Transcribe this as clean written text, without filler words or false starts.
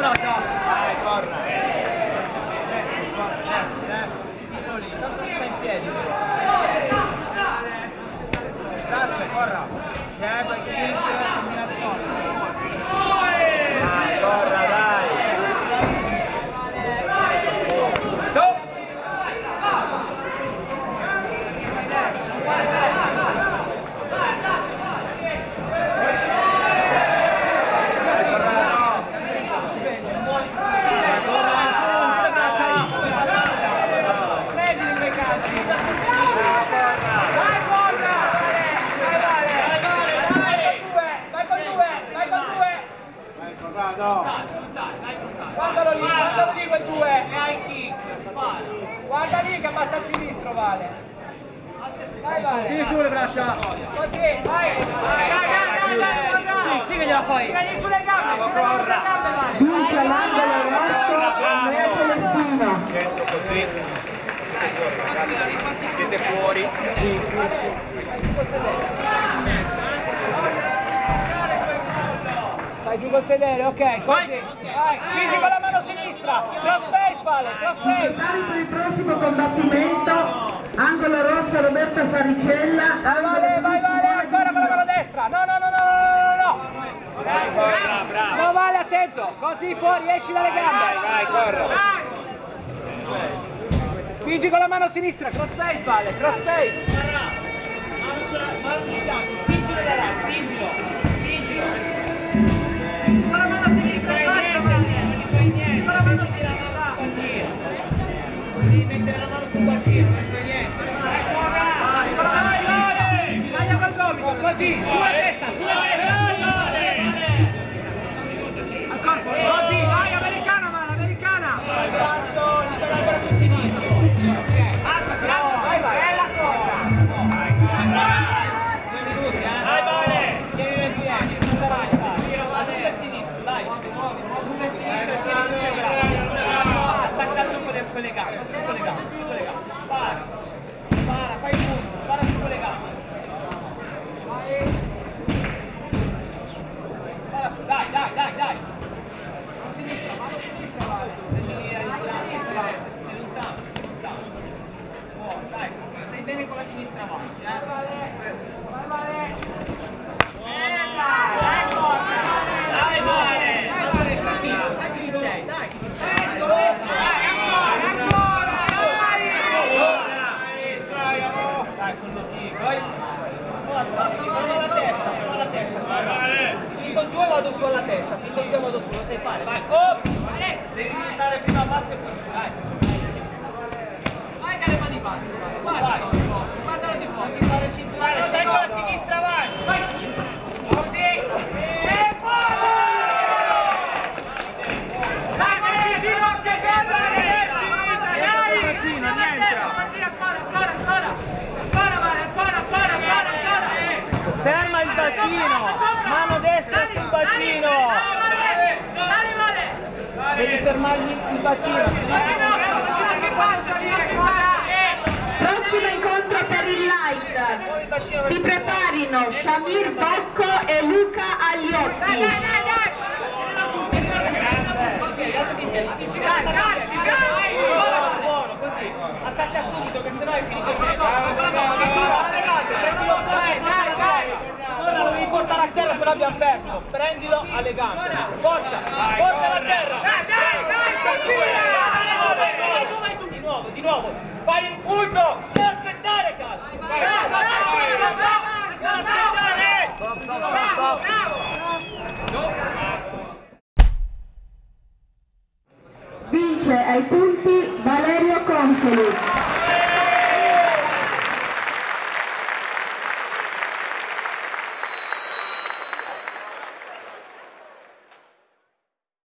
Dai, corra. Dillo lì, tanto sta in piedi. Braccia, corra. Jab, kick, combinazione. Dai, corra, dai. Su. Guardalo lì quel 2 e hai kick. Guarda lì che abbassa al sinistro, Vale. Vai, Vale. Tiri su le braccia. Così, vai. Sì, che gliela fai? Tiragli sulle gambe, Vale. Vince l'angolo rosso, Reactive Alfano. Centro così. Siete fuori. Stai giù col sedere, ok, così. Vai, spingi con la mano sinistra. Cross face, Vale, cross face. Prepari per il prossimo combattimento. Angolo rosso Roberta Saricella. Vai, ancora con la mano destra. No. Bravo. No, Vale, attento. Così fuori, esci dalle gambe. Vai, corra. Spingi con la mano sinistra, cross face, Vale, cross face. Mano sul fianco, spingilo da là, spingilo. Con la mano sinistra, Non fai niente, con la mano sinistra. Devi mettere la mano sul bacino, non fai niente. Con la mano sinistra, taglia col gomito, così, sulla testa. Al corpo, così, vai, americana, Vale, americana. Il braccio, libera il braccio sinistro. Alzati, vai, bella corsa. 2 minuti, Vai, Vale. Tieni nel piede, non darai, allunga a sinistra, dai. Allunga a sinistra e tieni sul braccio. Attacca il tocco con le gambe, su con le gambe. Spara, fai il punto, spara su con le gambe. Spara su, dai. Mano sinistra, Vale. Sei lontano. Dai, stai bene con la sinistra avanti, Vai, Vale. Dai, Vale! Dai, che ci sei, dai! Dai, sono lì, vai! Provo alla testa, finto giù e vado su alla testa, finto giù e vado su, lo sai fare, vai! Oh! Devi filtrare prima basso e poi su, dai! Vai che le mani basse, Vai! guardalo di fuori. Non ti fare cinturare, stai con la sinistra, vai! Così! E fuori! Dai, ginocchia sempre! Ancora! Ferma il bacino! Mano destra sul bacino! Dai, Vale! Devi fermargli il bacino! Prossimo incontro per il light. Si preparino Shamir Bocco e Luca Agliotti. Buono, così! Attacca subito che sennò è finito! Ora lo devi portare a terra se l'abbiamo perso! Prendilo alle gambe! Forza! Portala a terra! Di nuovo! Fai il punto! Non aspettare, cazzo! Vince ai punti Valerio Consoli.